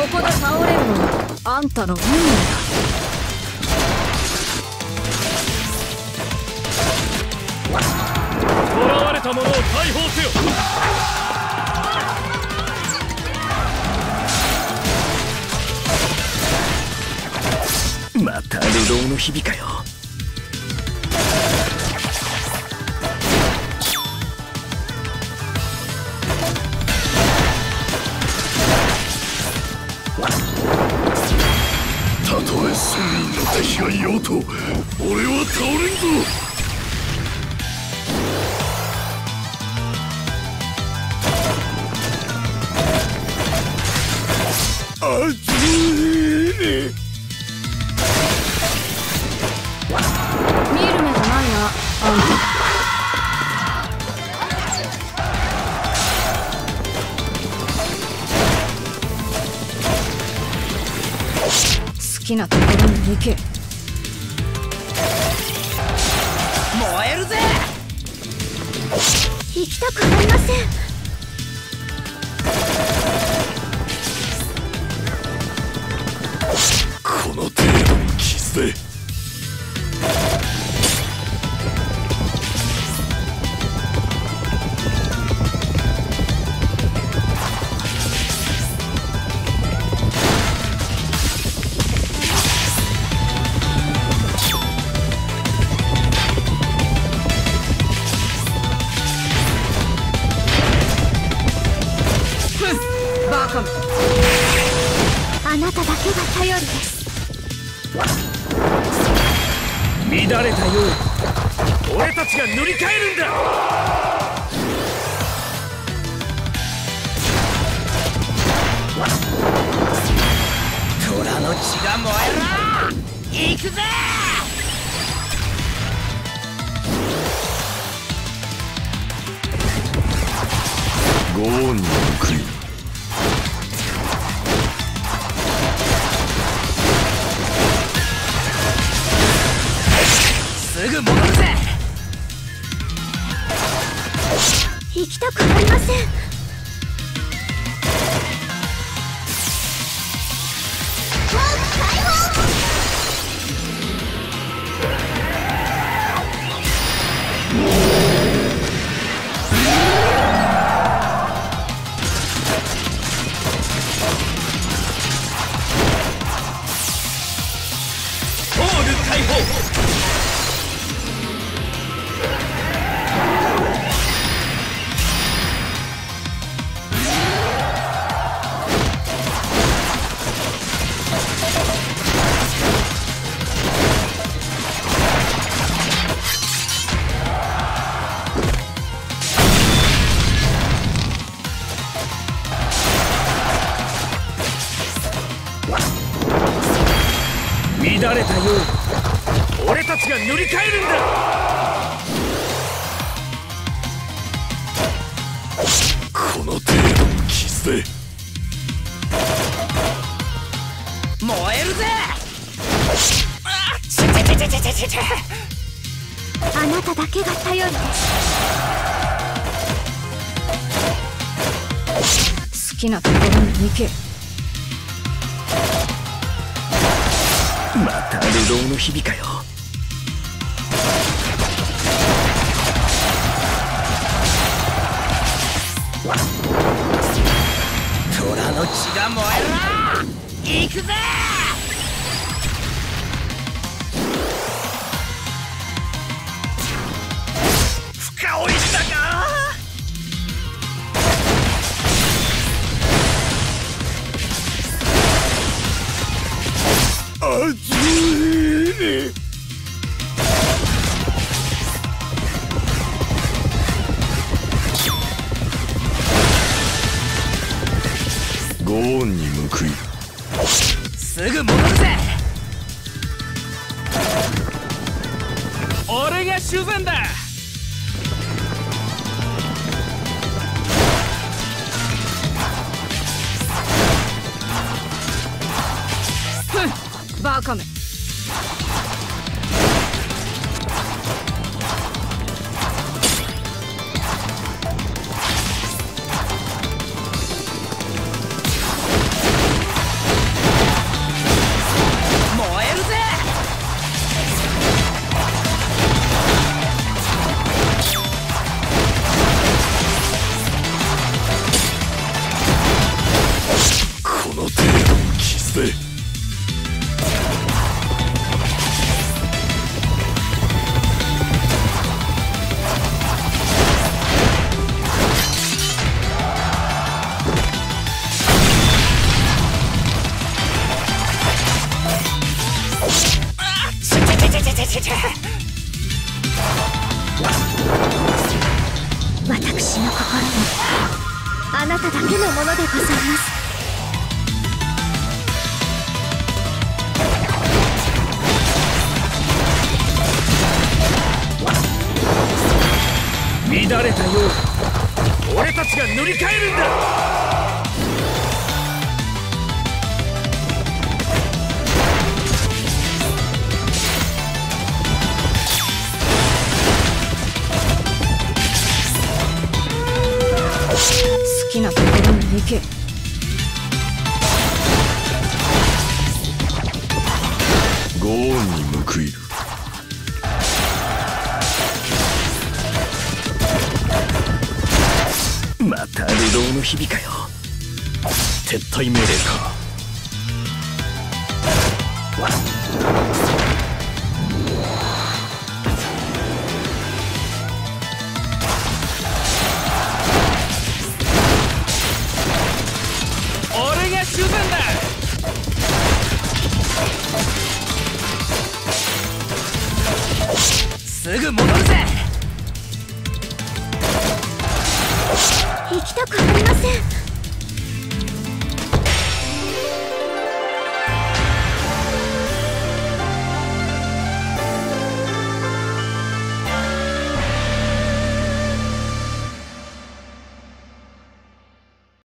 こで倒れるのはあんたの運命だ。 囚われた者を解放せよ。 また流浪の日々かよ。 たとえ1000人の敵がいようと俺は倒れんぞ。熱い。 見る目がないな、あんた。好きなところに行け。 燃えるぜ。 行きたくありません。 この程度の傷でバカめ。あなただけが頼りです。 乱れたよう俺たちが塗り替えるんだ。 虎の血が燃えろ。行くぜ。 ご恩に報い。 すぐ戻るぜ。 行きたくありません。 ホール解放。乱れたよう俺たちが塗り替えるんだ。 この程度の傷で燃えるぜ。ちちちちちちちち。 あなただけが頼りです。好きなところに行け。 また流浪の日々かよ。虎の血が燃えろ。行くぜ。深追いしたか。 熱い。ご恩に報い。 すぐ戻るぜ。 俺が主膳だ。 バカめ。 ぜ。 私の心もあなただけのものでございます。 乱れたよう俺たちが塗り替えるんだ。 好きなところに行け。 ご恩に報いる。 また流浪の日々かよ。撤退命令か。俺が主戦だ。すぐ戻るぜ。 行きたくありません。